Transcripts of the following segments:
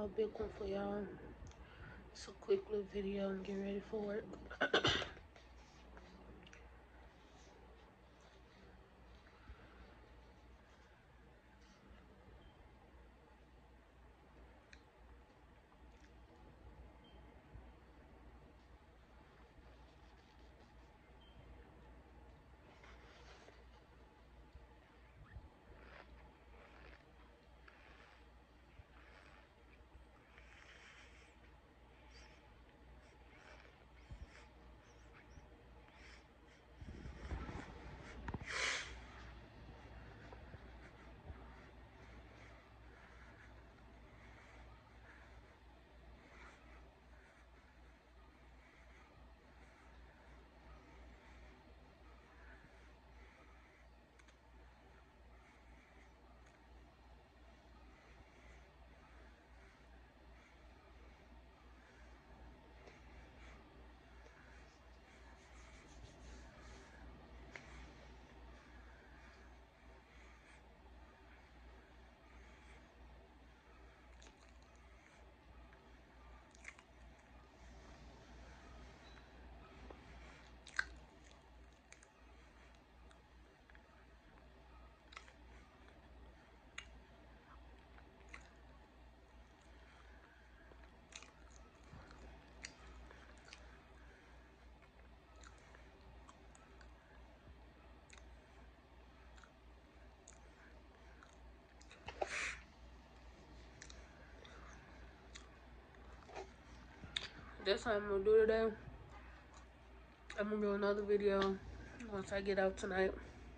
no big one for y'all. It's a quick little video and get ready for work. That's how I'm gonna do today. I'm gonna do another video once I get out tonight.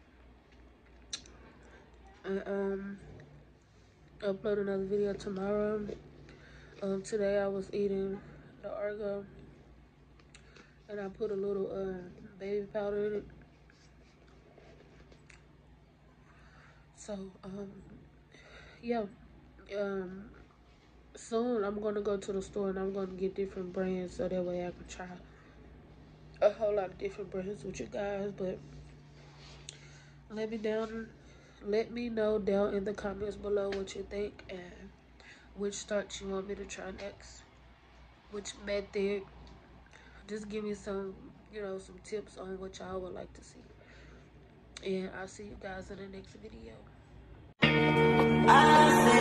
And upload another video tomorrow. Today I was eating the argo and I put a little baby powder in it. So yeah. Soon I'm gonna go to the store and I'm gonna get different brands so that way I can try a whole lot of different brands with you guys. But let me know down in the comments below what you think and which starch you want me to try next, which method. Just give me some, some tips on what y'all would like to see. And I'll see you guys in the next video.